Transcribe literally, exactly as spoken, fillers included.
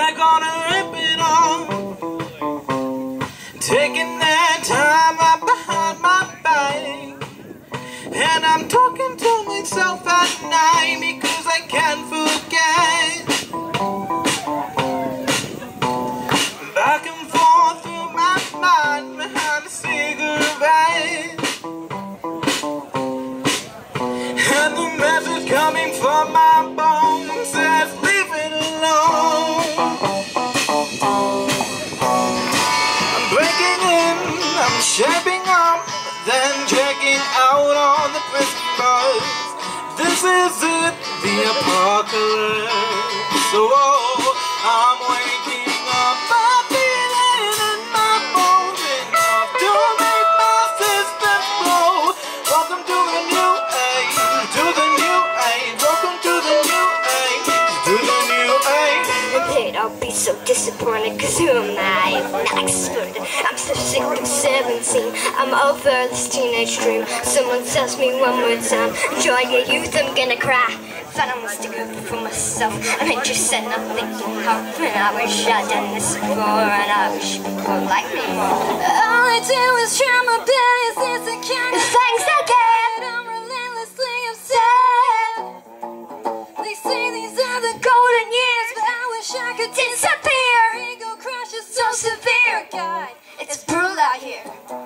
They're gonna rip it off, taking their time right behind my back. And I'm talking to myself at night because I can't forget. Back and forth through my mind behind a cigarette. And the message coming from my bones says leave it alone. I'm breaking in, I'm shaping up, then checking out on the prison bus. This is it, the apocalypse. Oh, I'm waking up, I'm feeling in my bones enough to make my system blow. Welcome to the new age, to the new age. Welcome to the new age, to the new age. They'd all be so disappointed, cause who am I? I'm not exploded. I'm so sick of seventeen. I'm over this teenage dream. Someone tells me one more time, enjoy your youth, I'm gonna cry. Thought I must stick up for myself, and I just said nothing to help. And I wish I'd done this before, and I wish people liked me more. All I do is try my best, it's a kind of thanks again. I'm relentlessly upset. They say these are the golden years, but I wish I could disappear. Ego crush is so severe, God, it's brutal out here.